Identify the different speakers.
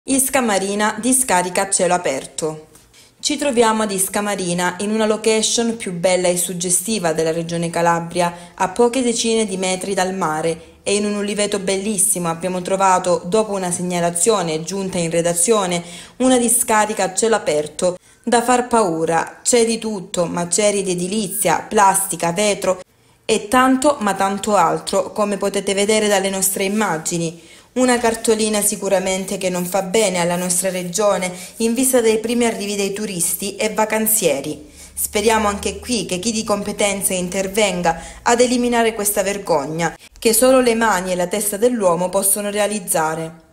Speaker 1: Isca Marina, discarica a cielo aperto. Ci troviamo ad Isca Marina, in una location più bella e suggestiva della regione Calabria, a poche decine di metri dal mare, e in un uliveto bellissimo abbiamo trovato, dopo una segnalazione giunta in redazione, una discarica a cielo aperto da far paura. C'è di tutto: macerie di edilizia, plastica, vetro e tanto ma tanto altro, come potete vedere dalle nostre immagini. Una cartolina sicuramente che non fa bene alla nostra regione in vista dei primi arrivi dei turisti e vacanzieri. Speriamo anche qui che chi di competenza intervenga ad eliminare questa vergogna che solo le mani e la testa dell'uomo possono realizzare.